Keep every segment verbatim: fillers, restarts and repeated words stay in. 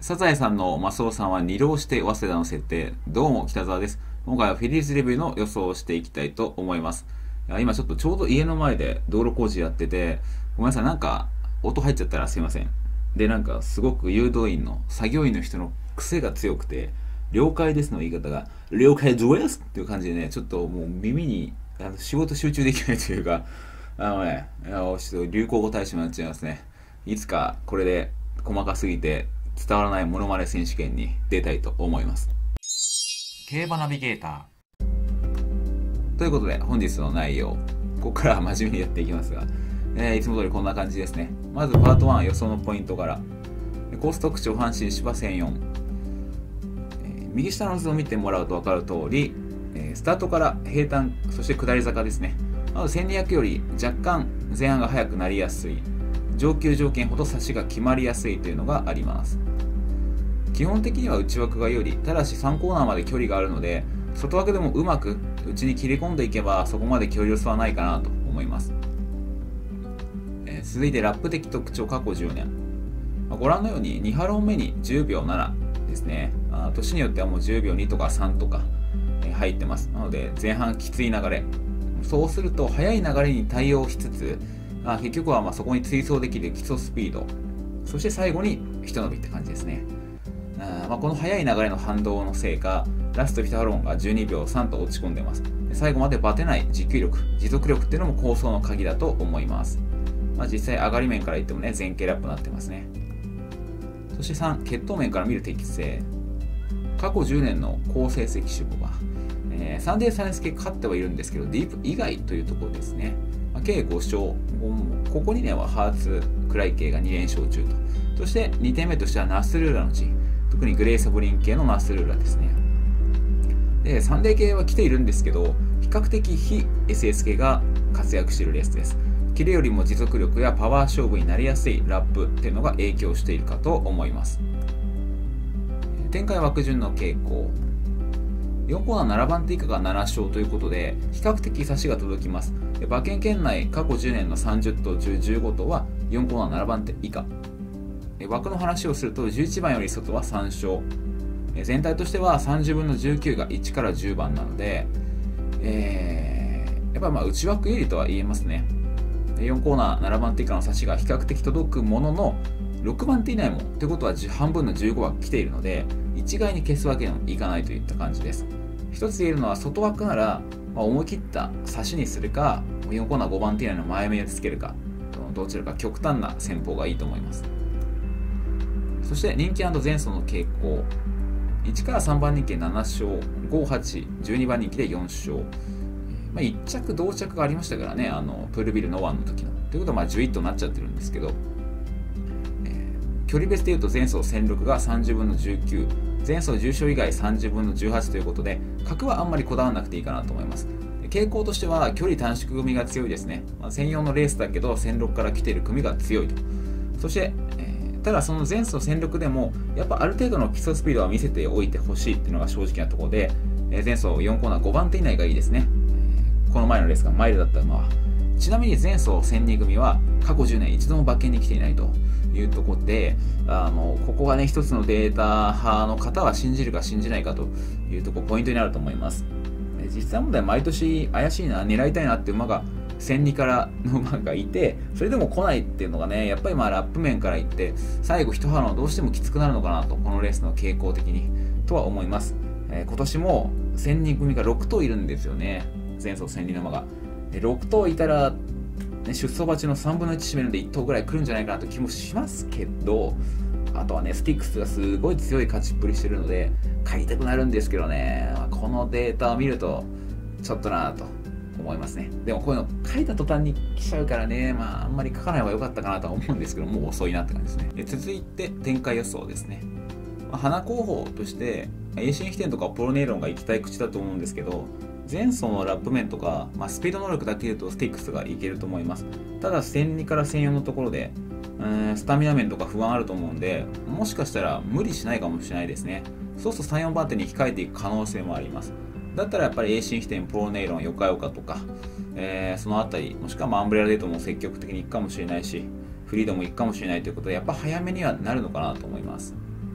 サザエさんのマスオさんは二浪して早稲田の設定。どうも北澤です。今回はフィリーズレビューの予想をしていきたいと思います。今ちょっとちょうど家の前で道路工事やってて、ごめんなさい、なんか音入っちゃったらすいません。で、なんかすごく誘導員の作業員の人の癖が強くて、了解ですの言い方が、了解ですっていう感じでね、ちょっともう耳にあの仕事集中できないというか、あのね、ちょっと流行語大使になっちゃいますね。いつかこれで細かすぎて伝わらないモノマネ選手権に出たいと思います。 競馬ナビゲーターということで本日の内容、ここからは真面目にやっていきますが、えー、いつも通りこんな感じですね。まずパートワン予想のポイントから。コース特徴阪神芝せんよん、えー、右下の図を見てもらうと分かる通り、えー、スタートから平坦、そして下り坂ですね。まずせんにひゃくより若干前半が速くなりやすい、上級条件ほど差しが決まりやすいというのがあります。基本的には内枠が有利、ただしさんコーナーまで距離があるので、外枠でもうまく内に切り込んでいけばそこまで距離ロスはないかなと思います。えー、続いてラップ的特徴過去じゅうねん、まあ、ご覧のようににハロン目にじゅうびょうななですね。あ年によってはもうじゅうびょうにとかさんとか、えー、入ってます。なので前半きつい流れ、そうすると速い流れに対応しつつ、あ結局はまあそこに追走できる基礎スピード、そして最後に一伸びって感じですね。あまあこの速い流れの反動のせいか、ラストいちハロンがじゅうにびょうさんと落ち込んでます。最後までバテない持久力、持続力っていうのも構想の鍵だと思います。まあ、実際上がり面から言ってもね、前傾ラップになってますね。そしてさん、血統面から見る適正。過去じゅうねんの好成績種馬場、えー、サンデーサイエンス系勝ってはいるんですけど、ディープ以外というところですね。まあ、計ご勝、ここにねんはハーツ、クライ系がに連勝中と。そしてにてんめとしてはナスルーラの地、特にグレイサブリン系のナスルーラですね。で、サンデー系は来ているんですけど、比較的非 エスエス 系が活躍しているレースです。キレよりも持続力やパワー勝負になりやすいラップっていうのが影響しているかと思います。展開枠順の傾向。よんコーナーななばん手以下がなな勝ということで、比較的差しが届きます。馬券圏内過去じゅうねんのさんじゅっ頭中じゅうご頭はよんコーナーななばん手以下。枠の話をするとじゅういちばんより外はさん勝。全体としてはさんじゅうぶんのじゅうきゅうがいちからじゅうばんなので、えー、やっぱまあ内枠有利とは言えますね。よんコーナーななばん手以下の差しが比較的届くものの、ろくばん手以内もってことは半分のじゅうごは来ているので、一概に消すわけにはいかないといった感じです。一つ言えるのは、外枠なら、まあ、思い切った差しにするか、よんコーナーごばん手以内の前目をつけるか、どちらか極端な戦法がいいと思います。そして人気&前走の傾向。いちからさんばん人気でなな勝、ご、はち、じゅうにばん人気でよん勝。まあ、いっ着同着がありましたからね、あのプールビルのワンの時の。ということはまあじゅういち頭になっちゃってるんですけど、えー、距離別でいうと前走せんろくがさんじゅうぶんのじゅうきゅう、前走重賞以外さんじゅうぶんのじゅうはちということで、角はあんまりこだわらなくていいかなと思います。傾向としては距離短縮組が強いですね。まあ、専用のレースだけどせんろくから来ている組が強いと。そして、えー、ただその前走せんろくでもやっぱある程度の基礎スピードは見せておいてほしいっていうのが正直なところで、えー、前走よんコーナーごばん手以内がいいですね。この前のレースがマイルだった馬は。ちなみに前走せんに組は過去じゅうねん一度も馬券に来ていないというところで、あのここがね一つのデータ派の方は信じるか信じないかというところポイントになると思います。実際問題毎年怪しいな、狙いたいなっていう馬がせんにからの馬がいて、それでも来ないっていうのがね、やっぱりまあラップ面から言って最後一波のどうしてもきつくなるのかなと、このレースの傾向的にとは思います。えー、今年もせんに組がろく頭いるんですよね。前走せんにの馬がろく頭いたら、ね、出走馬中のさんぶんのいち占めるんでいち頭ぐらい来るんじゃないかなという気もしますけど、あとはねスティックスがすごい強い勝ちっぷりしてるので買いたくなるんですけどね、まあ、このデータを見るとちょっとなと思いますね。でもこういうの書いた途端に来ちゃうからね、まああんまり書かない方が良かったかなとは思うんですけど、もう遅いなって感じですね。で続いて展開予想ですね。まあ、花候補としてエーシン飛天とかプロネイロンが行きたい口だと思うんですけど、前走のラップ面とか、まあ、スピード能力だけで言うとスティックスがいけると思います。ただせんにからせんよんのところでスタミナ面とか不安あると思うんで、もしかしたら無理しないかもしれないですね。そうするとさん、よんばん手に控えていく可能性もあります。だったらやっぱりエーシン飛天、プロネイロン、ヨカヨカとか、えー、そのあたり、もしくはまあアンブレラデートも積極的に行くかもしれないし、フリードも行くかもしれないということで、やっぱ早めにはなるのかなと思います。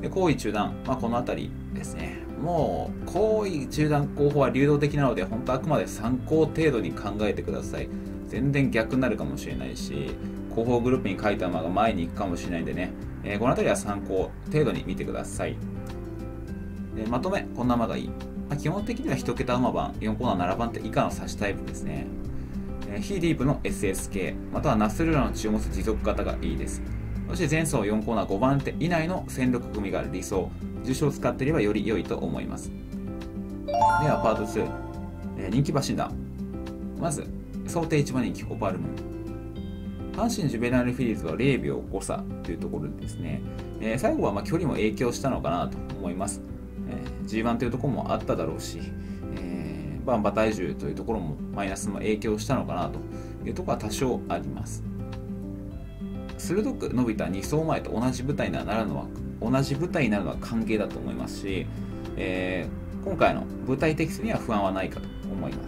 で後位中段、まあ、この辺りですね。もう後位中段後方は流動的なので本当あくまで参考程度に考えてください。全然逆になるかもしれないし、後方グループに書いた馬が前に行くかもしれないんでね、えー、この辺りは参考程度に見てください。でまとめ、こんな馬がいい。まあ、基本的にはいち桁馬番、よんコーナーななばん手以下の差しタイプですね。えー、非ディープの エスエス 系、またはナスルラの血を持つ持続型がいいです。そして前走よんコーナーごばん手以内の戦力組が理想。重賞を使っていればより良いと思います。ではパートに、えー、人気馬診断。まず想定いちばん人気オパールムーン。阪神ジュベナイルフィリーズはぜろびょうご差というところでですね、えー、最後はまあ距離も影響したのかなと思います。えー、ジーワン というところもあっただろうし、えー、馬体重というところもマイナスも影響したのかなというところは多少あります。鋭く伸びたに走前と同じ舞台になるのは同じ舞台になるのは歓迎だと思いますし、えー、今回の舞台適性には不安はないかと思います。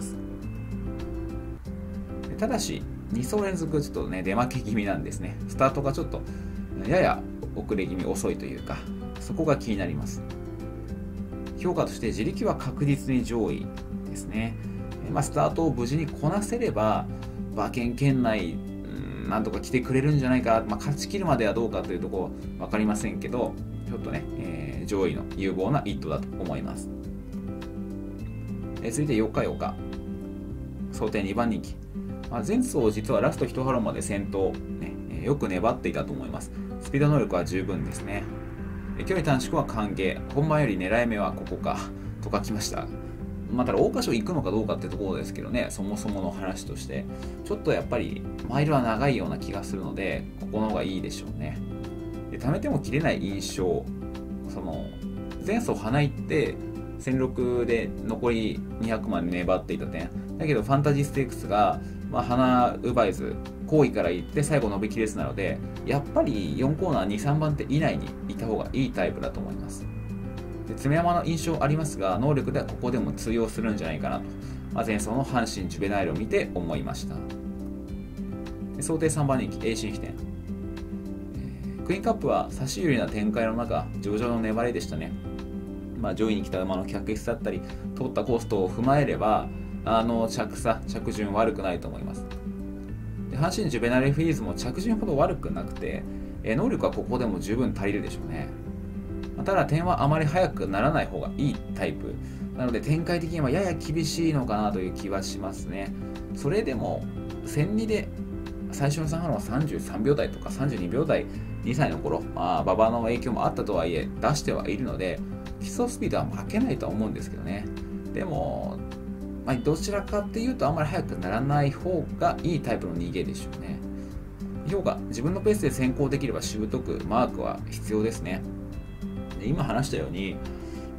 ただしに走連続ちょっとね出負け気味なんですね。スタートがちょっとやや遅れ気味遅いというか、そこが気になります。評価として自力は確実に上位ですね。まあ、スタートを無事にこなせれば馬券圏内なんとか来てくれるんじゃないか、まあ、勝ち切るまではどうかというところ分かりませんけど、ちょっとね、えー、上位の有望な一頭だと思います。えー、続いてよっかよっか想定にばん人気、まあ、前走実はラスト一ハロンまで先頭、ねえー、よく粘っていたと思います。スピード能力は十分ですね。えー、距離短縮は歓迎、本番より狙い目はここかと書きました。まあ、ただ桜花賞行くのかどうかってところですけどね、そもそもの話としてちょっとやっぱりマイルは長いような気がするので、ここの方がいいでしょうね。で貯めても切れない印象、その前走花行って戦力で残りにひゃくまで粘っていた点だけど、ファンタジーステークスが、まあ、花奪えず後位から行って最後伸びきれずなので、やっぱりよんコーナーに、さんばん手以内にいた方がいいタイプだと思います。で爪山の印象ありますが、能力ではここでも通用するんじゃないかなと、まあ、前走の阪神ジュベナイルを見て思いました。で想定さんばん人気栄進飛天、えー、クイーンカップは差し有利な展開の中上々の粘りでしたね。まあ、上位に来た馬の客室だったり通ったコーストを踏まえれば、あの着差着順悪くないと思います。で阪神ジュベナイルフィリーズも着順ほど悪くなくて、えー、能力はここでも十分足りるでしょうね。ただ点はあまり速くならない方がいいタイプなので、展開的にはやや厳しいのかなという気はしますね。それでもせんにで最初のさんハロンはさんじゅうさんびょう台とかさんじゅうにびょう台、にさいの頃、まあ、馬場の影響もあったとはいえ出してはいるので、基礎スピードは負けないとは思うんですけどね。でも、まあ、どちらかっていうとあんまり速くならない方がいいタイプの逃げでしょうね。評価、自分のペースで先行できればしぶとくマークは必要ですね。で今話したように、うん、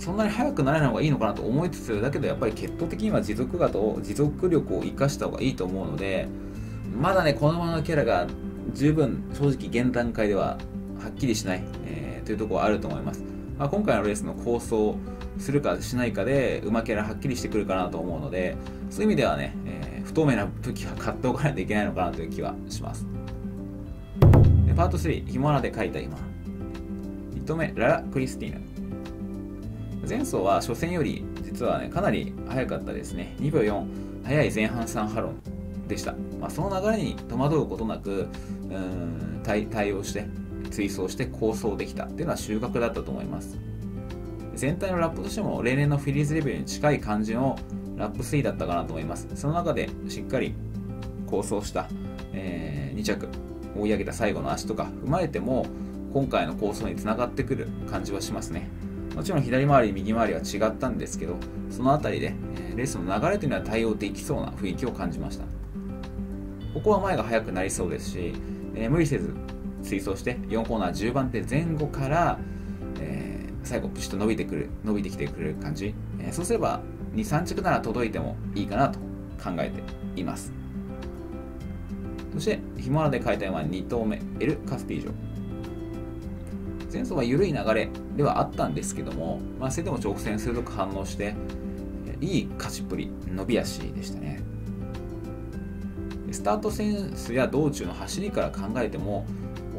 そんなに速くならない方がいいのかなと思いつつ、だけどやっぱり血統的には持続型を持続力を生かした方がいいと思うので、まだねこのままのキャラが十分正直現段階でははっきりしない、えー、というところはあると思います。まあ、今回のレースの構想するかしないかで馬キャラはっきりしてくるかなと思うので、そういう意味ではね、えー、不透明な時は買っておかないといけないのかなという気はします。でパートスリー、ひも穴で書いた今いっ頭目ララ・クリスティーナ。前走は初戦より実はねかなり速かったですね。にびょうよん、速い前半さんハロンでした。まあ、その流れに戸惑うことなくうーん 対, 対応して追走して構想できたっていうのは収穫だったと思います。全体のラップとしても例年のフィリーズレベルに近い感じのラップスリーだったかなと思います。その中でしっかり構想した、えー、に着追い上げた最後の足とか踏まえても今回の構想につながってくる感じはしますね。もちろん左回り右回りは違ったんですけど、そのあたりでレースの流れというのは対応できそうな雰囲気を感じました。ここは前が速くなりそうですし、えー、無理せず追走してよんコーナーじゅうばん手前後から、えー、最後ピシッと伸びてくる伸びてきてくれる感じ、えー、そうすればに、さん着なら届いてもいいかなと考えています。そしてヒモラで書いた馬に頭目エル・カスティージョ。前走は緩い流れではあったんですけども、まあ、それでも直線鋭く反応していい勝ちっぷり、伸び足でしたね。スタートセンスや道中の走りから考えても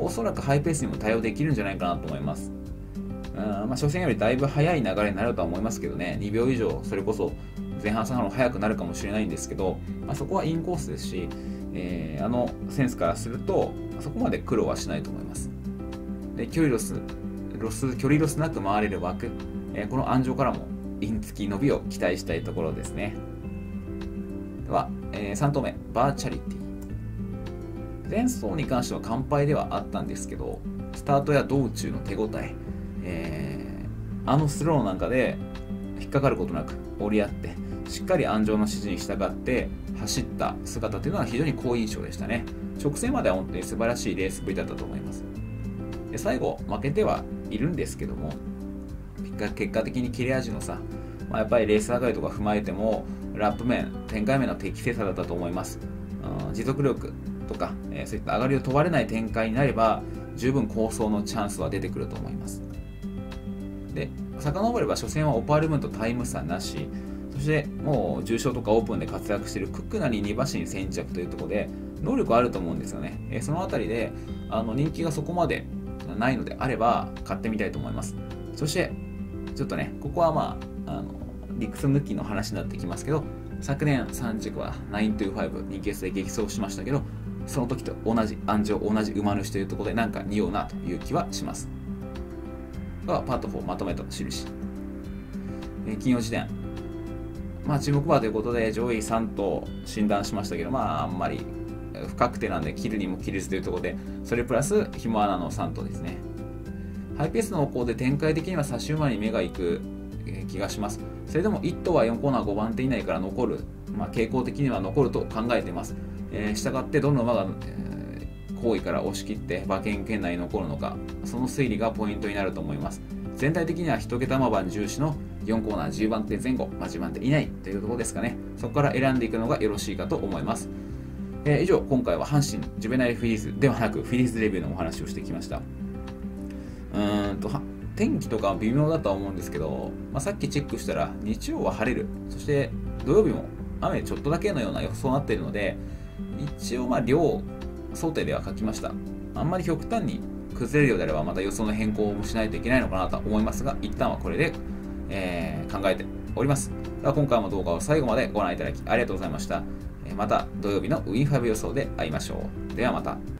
おそらくハイペースにも対応できるんじゃないかなと思います。うん、まあ、初戦よりだいぶ早い流れになるとは思いますけどね、にびょう以上、それこそ前半、後半の早くなるかもしれないんですけど、まあ、そこはインコースですし、えー、あのセンスからすると、そこまで苦労はしないと思います。で、距離ロス、ロス距離ロスなく回れる枠、えー、この安城からもイン付き伸びを期待したいところですね。では、えー、さん投目、バーチャリティ。前走に関しては完敗ではあったんですけど、スタートや道中の手応え、えー、あのスローなんかで引っかかることなく折り合って、しっかり安城の指示に従って走った姿というのは非常に好印象でしたね。直線までは本当に素晴らしいレースぶりだったと思います。で、最後負けてはいるんですけども、結果的に切れ味の差、まあ、やっぱりレース上がりとか踏まえてもラップ面、展開面の適正さだったと思います。うん、持続力とか、えー、そういった上がりを問われない展開になれば十分好走のチャンスは出てくると思います。で、遡れば初戦はオパールムーンとタイム差なし、そしてもう重賞とかオープンで活躍しているクックナにに馬身先着というところで能力あると思うんですよね。えー、そのあたりであの人気がそこまでないのであれば買ってみたいと思います。そしてちょっとね、ここはまあ、あの理屈抜きの話になってきますけど、昨年さん軸はきゅうにじゅうご人気レースで激走しましたけど、その時と同じ安城、同じ馬主というところでなんか匂うなという気はします。ではパートフォーまとめと印。えー、金曜時点、まあ注目馬ということで上位さん頭診断しましたけど、まああんまり不確定なんで切るにも切れずというところで、それプラスひも穴のさん頭ですね。ハイペースの方向で展開的には差し馬に目が行く気がします。それでもいち頭はよんコーナーごばん手以内から残る、まあ、傾向的には残ると考えています。えー、したがってどの馬が、えー、後位から押し切って馬券圏内に残るのか、その推理がポイントになると思います。全体的には一桁馬番重視のよんコーナーじゅうばん手前後、まあ、じゅうばん手以内というところですかね。そこから選んでいくのがよろしいかと思います。えー、以上、今回は阪神ジュベナイルフィリーズではなくフィリーズレビューのお話をしてきました。うーんと天気とかは微妙だとは思うんですけど、まあ、さっきチェックしたら日曜は晴れる、そして土曜日も雨ちょっとだけのような予想になっているので、一応まあ量想定では書きました。あんまり極端に崩れるようであればまた予想の変更もしないといけないのかなと思いますが、一旦はこれで、えー、考えております。では今回も動画を最後までご覧いただきありがとうございました。また土曜日のウィンファイブ予想で会いましょう。ではまた。